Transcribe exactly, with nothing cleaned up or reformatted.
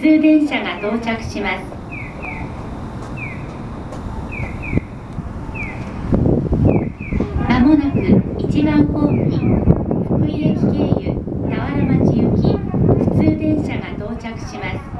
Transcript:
普通電車が到着します。まもなくいちばんホームに福井駅経由田原町行き普通電車が到着します。